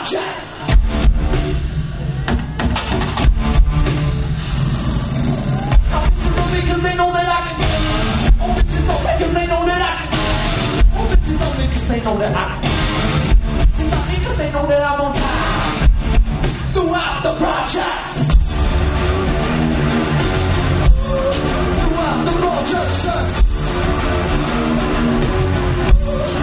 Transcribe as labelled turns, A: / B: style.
A: project. Now bitches on me 'cause they know that I can. Oh, bitches on me 'cause they know that I can. Oh, bitches on me 'cause they know that I can. Bitches on me 'cause they know that I'm on time. Throughout the project. Throughout the project, sir.